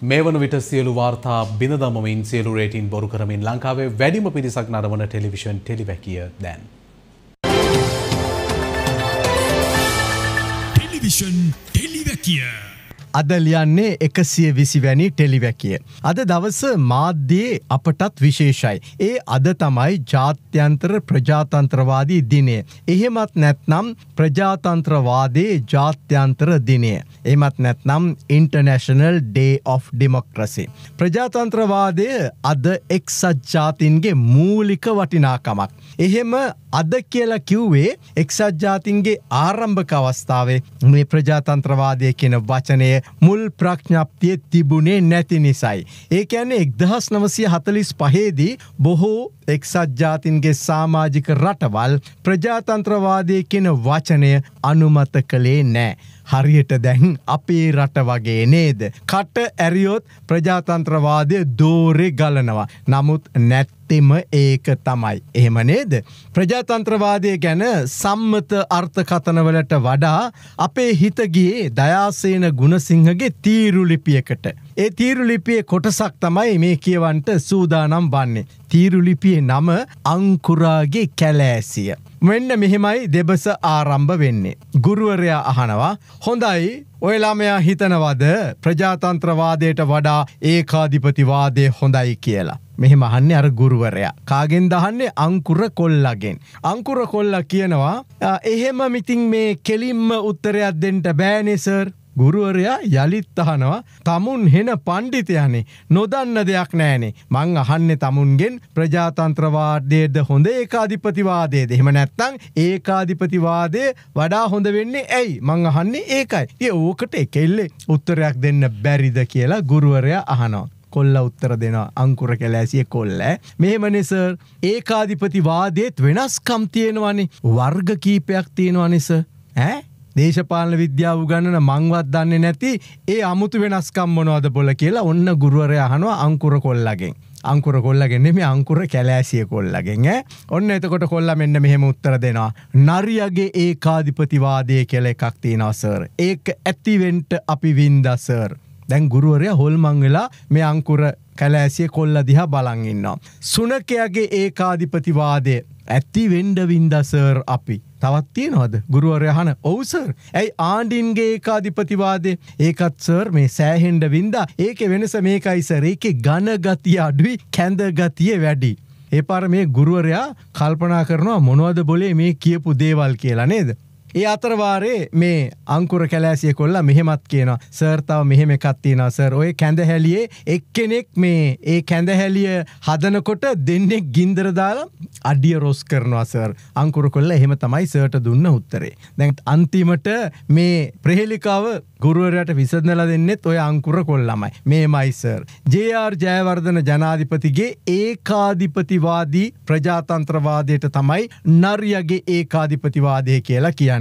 මේ වන විට සියලු වාර්තා බිඳ දමමින් සියලු රේටින් බොරු කරමින් ලංකාවේ වැඩිම පිරිසක් නරඹන ටෙලිවිෂන් ටෙලිවැකිය දැන්. ටෙලිවිෂන් ටෙලිවැකිය අද ලියන්නේ 120 වැනි ටෙලිවැකිය. අද දවස මාධ්‍යයේ අපටත් විශේෂයි. ඒ අද තමයි ජාත්‍යන්තර ප්‍රජාතන්ත්‍රවාදී දිනය. එහෙමත් නැත්නම් ප්‍රජාතන්ත්‍රවාදයේ ජාත්‍යන්තර දිනය. එහෙමත් නැත්නම් International Day of Democracy. ප්‍රජාතන්ත්‍රවාදය අද එක්සත් ජාතීන්ගේ මූලික වටිනාකමක්. එහෙම අද කියලා කිව්වේ එක්සත් ජාතීන්ගේ ආරම්භක අවස්ථාවේ මේ ප්‍රජාතන්ත්‍රවාදය කියන වචනය මුල් ප්‍රඥප්තිය තිබුණේ නැති නිසයි. ඒ කියන්නේ 1945 දී බොහෝ එක්සත් ජාතීන්ගේ සමාජික රටවල් ප්‍රජාතන්ත්‍රවාදය කියන වචනය අනුමත කළේ නැහැ. හරියට දැන් අපේ රට වගේ නේද? කට ඇරියොත් ප්‍රජාතන්ත්‍රවාදය දෝරේ ගලනවා. නමුත් නැත්තෙම ඒක තමයි. එහෙම නේද? ප්‍රජාතන්ත්‍රවාදය ගැන සම්මත අර්ථකථනවලට වඩා අපේ හිත ගියේ දයාසේන ගුණසිංහගේ තීරු ලිපියකට. ඒ තීරු ලිපියේ කොටසක් තමයි මේ කියවන්ට සූදානම් වන්නේ. තීරු ලිපියේ නම අංකුරාගේ කැලෑසිය. මෙන්න මෙහෙමයි දෙබස ආරම්භ වෙන්නේ. ගුරුවරයා අහනවා, හොඳයි ඔය ළමයා හිතනවද ප්‍රජාතන්ත්‍රවාදයට වඩා ඒකාධිපතිවාදය හොඳයි කියලා? මෙහෙම අහන්නේ අර ගුරුවරයා. කාගෙන්ද අහන්නේ? අංකුර කොල්ලගෙන්. අංකුර කොල්ලා කියනවා, එහෙම මිතින් මේ කෙලින්ම උත්තරයක් දෙන්න බෑනේ සර්. ගුරුවරයා යලිත් අහනවා, තමුන් හෙන පණ්ඩිතයනේ, නොදන්න දෙයක් නෑනේ. මං අහන්නේ තමුන්ගෙන් ප්‍රජාතන්ත්‍රවාදයේද හොඳ ඒකාධිපතිවාදයේද? එහෙම නැත්නම් ඒකාධිපතිවාදය වඩා හොඳ වෙන්නේ ඇයි? මං අහන්නේ ඒකයි. ඉතින් ඕකට එකෙල්ලේ උත්තරයක් දෙන්න බැරිද කියලා ගුරුවරයා අහනවා. කොල්ල උත්තර දෙනවා, අංකුර කැලෑසිය කොල්ල. මෙහෙමනේ සර්, ඒකාධිපතිවාදයේත් වෙනස්කම් තියෙනවානේ. වර්ග කීපයක් තියෙනවානේ සර්. දේශපාලන විද්‍යාව උගන්නන මංවත් දන්නේ නැති ඒ අමුතු වෙනස්කම් මොනවද බොල කියලා ඔන්න ගුරුවරයා අහනවා අංකුර කොල්ලගෙන්. අංකුර කොල්ලගෙන් නෙමෙයි, අංකුර කැලෑසිය කොල්ලගෙන්. ඔන්න එතකොට කොල්ලා මෙන්න මෙහෙම උත්තර දෙනවා. නරියගේ ඒකාධිපතිවාදය කියලා එකක් තියෙනවා සර්. ඒක ඇතිවෙන්න අපි වින්දා සර්. දැන් ගුරුවරයා හොල්මන් වෙලා මේ අංකුර කැලෑසිය කොල්ල දිහා බලන් ඉන්නවා. සුනකයාගේ ඒකාධිපතිවාදය ඇති වෙන්න වින්දා සර් අපි. තවත් තියෙනවද? ගුරුවරයා අහන, ඔව් සර්. ඇයි ආණ්ඩින්ගේ ඒකාධිපතිවාදය? ඒකත් සර් මේ සෑහෙන්න වින්දා. ඒකේ වෙනස මේකයි සර්. ඒකේ ඝන ගතිය අඩුයි, කැඳ ගතිය වැඩි. ඒ පාර මේ ගුරුවරයා කල්පනා කරනවා මොනවද බොලේ මේ කියපු දේවල් කියලා නේද? ඒ අතරවාරේ මේ අංකුර කැලෑසිය කොල්ලා මෙහෙමත් කියනවා, සර් තව මෙහෙම එකක් තියෙනවා සර්. ඔය කැඳහැලියේ එක්කෙනෙක් මේ ඒ කැඳහැලිය හදනකොට දෙන්නෙක් ගින්දර දාලා අඩිය රොස් කරනවා සර්. අංකුර කොල්ලා එහෙම තමයි සර්ට දුන්න උත්තරේ. දැන් අන්තිමට මේ ප්‍රහෙලිකාව ගුරුවරයාට විසඳලා දෙන්නෙත් ඔය අංකුර කොල්ලමයි. මේමයි සර්. ජේ.ආර්. ජයවර්ධන ජනාධිපතිගේ ඒකාධිපතිවාදී ප්‍රජාතන්ත්‍රවාදයට තමයි නරියගේ ඒකාධිපතිවාදය කියලා කියන්නේ.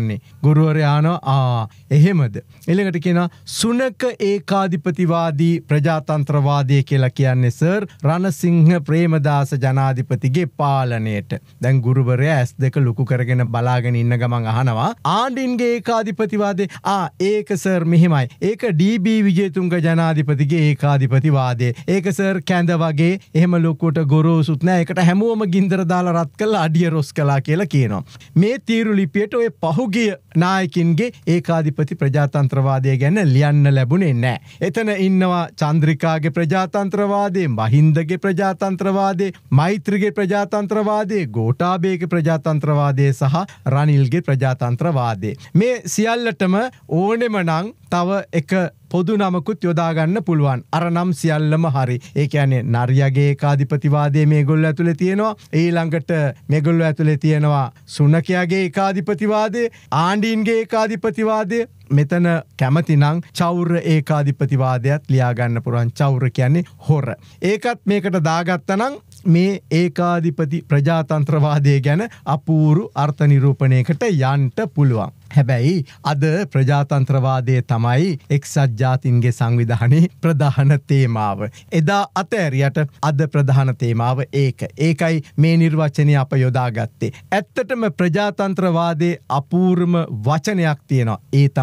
ගුරුවරයා එහෙමද? ඊළඟට කියනවා සුනක ඒකාධිපතිවාදී ප්‍රජාතන්ත්‍රවාදය කියලා කියන්නේ සර් රණසිංහ ප්‍රේමදාස ජනාධිපතිගේ පාලනයට. දැන් ගුරුවරයා S2 ලොකු කරගෙන බලාගෙන ඉන්න ගමන් අහනවා ආණ්ඩින්ගේ ඒකාධිපතිවාදය ඒක සර් මෙහෙමයි. ඒක ඩී.බී. විජේතුංග ජනාධිපතිගේ ඒකාධිපතිවාදය. ඒක සර් කැඳ වගේ එහෙම ලොකුට ගොරෝසුත් නෑ. ඒකට හැමෝම ගින්දර දාලා රත් කළා අඩිය රොස් කළා කියලා කියනවා. මේ තීරු ලිපියට ඔය පහුගිය නායකින්ගේ ඒකාධිපති ප්‍රජාතන්ත්‍රවාදය ගැන ලියන්න ලැබුණේ නෑ. එතන ඉන්නවා චන්ද්‍රිකාගේ ප්‍රජාතන්ත්‍රවාදය, මහින්දගේ ප්‍රජාතන්ත්‍රවාදය, මෛත්‍රීගේ ප්‍රජාතන්ත්‍රවාදය, ගෝඨාභයගේ ප්‍රජාතන්ත්‍රවාදය සහ රනිල්ගේ ප්‍රජාතන්ත්‍රවාදය. මේ සියල්ලටම ඕනෙම නම් තව එක පොදු නමකුත් යොදාගන්න පුළුවන්. අර නම් සියල්ලම හරි. ඒ කියන්නේ නරියගේ ඒකාධිපතිවාදය මේගොල්ලෝ ඇතුලේ තියෙනවා. ඊළඟට මේගොල්ලෝ ඇතුලේ තියෙනවා සුනකයාගේ ඒකාධිපතිවාදය, ආණ්ඩීන්ගේ ඒකාධිපතිවාදය. මෙතන කැමති නම් චෞර ඒකාධිපතිවාදයත් ලියා ගන්න පුළුවන්. චෞර කියන්නේ හොර. ඒකත් මේකට දාගත්තා නම් මේ ඒකාධිපති ප්‍රජාතන්ත්‍රවාදය ගැන අපූරු අර්ථ නිරූපණයකට යන්න පුළුවන්. හැබැයි අද ප්‍රජාතන්ත්‍රවාදය තමයි එක්සත් ජාතීන්ගේ සංවිධානයේ ප්‍රධාන තේමාව. එදා අතෑරියට අද ප්‍රධාන තේමාව ඒක. ඒකයි මේ නිර්වචනය අප යොදාගත්තේ. ඇත්තටම ප්‍රජාතන්ත්‍රවාදයේ අපූර්වම වචනයක් තියෙනවා. ඒ තමයි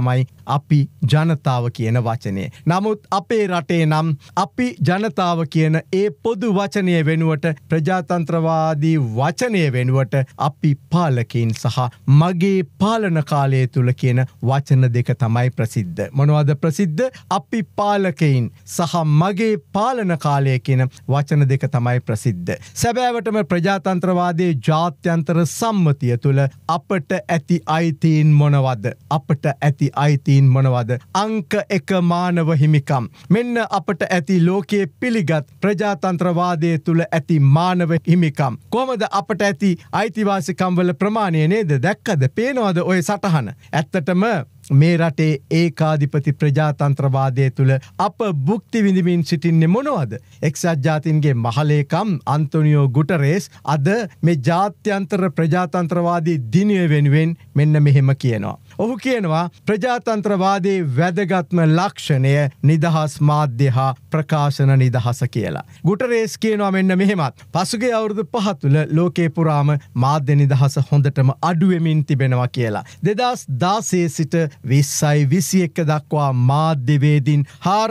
අපි ජනතාව කියන වචනය. නමුත් අපේ රටේ නම් අපි ජනතාව කියන ඒ පොදු වචනය වෙනුවට ප්‍රජාතන්ත්‍රවාදී වචනය වෙනුවට අපි පාලකයින් සහ මගේ පාලන කාලය තුල කියන වචන දෙක තමයි ප්‍රසිද්ධ. මොනවද ප්‍රසිද්ධ? අපි පාලකයින් සහ මගේ පාලන කාලය කියන වචන දෙක තමයි ප්‍රසිද්ධ. සැබෑවටම ප්‍රජාතන්ත්‍රවාදයේ ජාත්‍යන්තර සම්මතිය තුල අපට ඇති අයිතීන් මොනවද? අපට ඇති අයිතීන් මොනවද? අංක 1 මානව හිමිකම්. මෙන්න අපට ඇති ලෝකයේ පිළිගත් ප්‍රජාතන්ත්‍රවාදයේ තුල ඇති මානව හිමිකම්. කොහොමද අපට ඇති අයිතිවාසිකම් වල ප්‍රමාණය නේද? දැක්කද? පේනවද ඔය සටහන? ඇත්තටම මේ රටේ ඒකාධිපති ප්‍රජාතන්ත්‍රවාදය තුළ අප භුක්ති විඳිමින් සිටින්නේ මොනවද? එක්සත් ජාතීන්ගේ මහලේකම් අන්තොනියෝ ගුටරේස් අද මේ ජාත්‍යන්තර ප්‍රජාතන්ත්‍රවාදී දිනය වෙනුවෙන් මෙන්න මෙහෙම කියනවා. ඔහු කියනවා ප්‍රජාතන්ත්‍රවාදයේ වැදගත්ම ලක්ෂණය නිදහස් මාධ්‍ය හා ප්‍රකාශන නිදහස කියලා. ගුටරේස් කියනවා මෙන්න මෙහෙමත්. පසුගිය අවුරුදු 5 තුළ ලෝකේ පුරාම මාධ්‍ය නිදහස හොඳටම අඩු වෙමින් තිබෙනවා කියලා. 2016 සිට 2021 දක්වා මාධ්‍යවේදීන්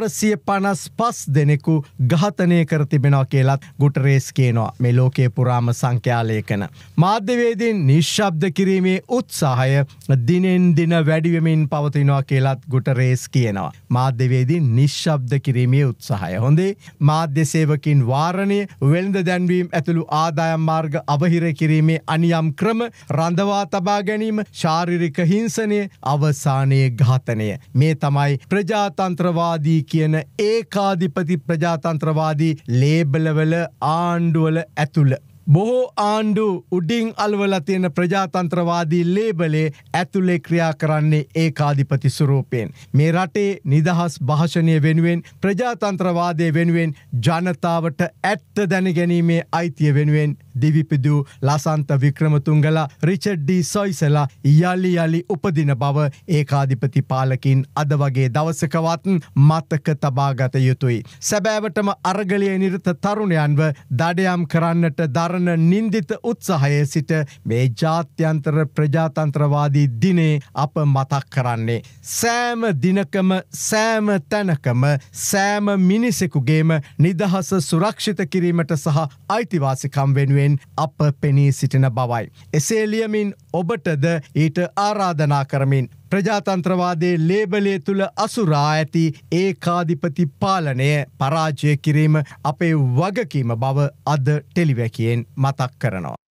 455 දෙනෙකු ඝාතනය කර තිබෙනවා කියලත් ගුටරේස් කියනවා මේ ලෝකයේ පුරාම සංඛ්‍යාලේඛන. මාධ්‍යවේදීන් නිශ්ශබ්ද කිරීමේ උත්සාහය දිනෙන් දින වැඩි වෙමින් පවතිනවා කියලත් ගුටරේස් කියනවා. මාධ්‍යවේදීන් නිශ්ශබ්ද කිරීමේ උත්සාහය. හොඳේ. මාධ්‍ය සේවකින් වාරණය, වෙළඳ දැන්වීම ඇතුළු ආදායම් මාර්ග අවහිර කිරීමේ අනියම් ක්‍රම, රඳවා තබා ගැනීම, ශාරීරික හිංසනය, අවසානයේ ඝාතනය. මේ තමයි ප්‍රජාතන්ත්‍රවාදී කියන ඒකාධිපති ප්‍රජාතන්ත්‍රවාදී ලේබලවල ආණ්ඩුවල ඇතුළ. බොහෝ ආණ්ඩු උඩින් අල්වලා තියෙන ප්‍රජාතන්ත්‍රවාදී ලේබලේ ඇතුලේ ක්‍රියා කරන්නේ ඒකාධිපති ස්වරූපයෙන්. මේ රටේ නිදහස් භාෂණය වෙනුවෙන්, ප්‍රජාතන්ත්‍රවාදය වෙනුවෙන්, ජනතාවට ඇත්ත දැනගැනීමේ අයිතිය වෙනුවෙන් දිවිපිදු ලසන්ත වික්‍රමතුංගලා, රිචඩ් ඩී සොයිසලා යලි යලි උපදින බව ඒකාධිපති පාලකින් අද වගේ දවසකවත් මතක තබාගත යුතුයි. සැබෑවටම අරගලයේ නිරත තරුණයන්ව දඩයම් කරන්නට දරන නින්දිත උත්සාහයේ සිට මේ ජාත්‍යන්තර ප්‍රජාතන්ත්‍රවාදී දිනේ අප මතක් කරන්නේ. සෑම දිනකම, සෑම තැනකම, සෑම මිනිසෙකුගේම නිදහස සුරක්ෂිත කිරීමට සහ අයිතිවාසිකම් වෙනුවෙන් අප පෙනී සිටින බවයි. එසේ ලියමින් ඔබටද ඊට ආරාධනා කරමින් ප්‍රජාතන්ත්‍රවාදයේ ලේබලය තුළ අසුරා ඇති ඒකාධිපති පාලනය පරාජය කිරීම අපේ වගකීම බව අද ටෙලිවැකියෙන් මතක් කරනවා.